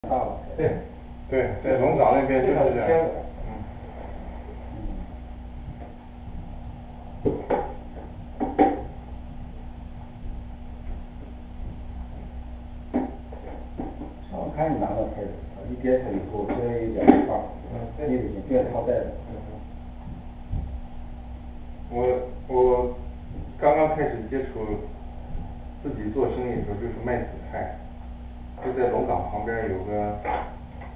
大了。 对，对，在龙岗那边就是这样。 我看你拿到开始，一点它以后虽然有点差，你得变套带的。 我刚刚开始接触自己做生意的时候，就是卖紫菜，就在龙岗旁边有个